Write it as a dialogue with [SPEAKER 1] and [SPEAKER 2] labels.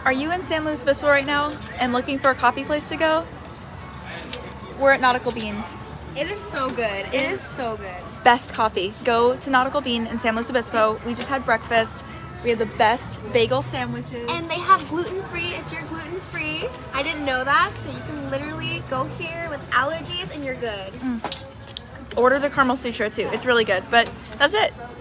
[SPEAKER 1] Are you in San Luis Obispo right now and looking for a coffee place to go? We're at Nautical Bean.
[SPEAKER 2] It is so good. It is so good.
[SPEAKER 1] Best coffee. Go to Nautical Bean in San Luis Obispo. We just had breakfast. We had the best bagel sandwiches.
[SPEAKER 2] And they have gluten-free if you're gluten-free. I didn't know that, so you can literally go here with allergies and you're good.
[SPEAKER 1] Order the caramel sutra too. It's really good. But that's it.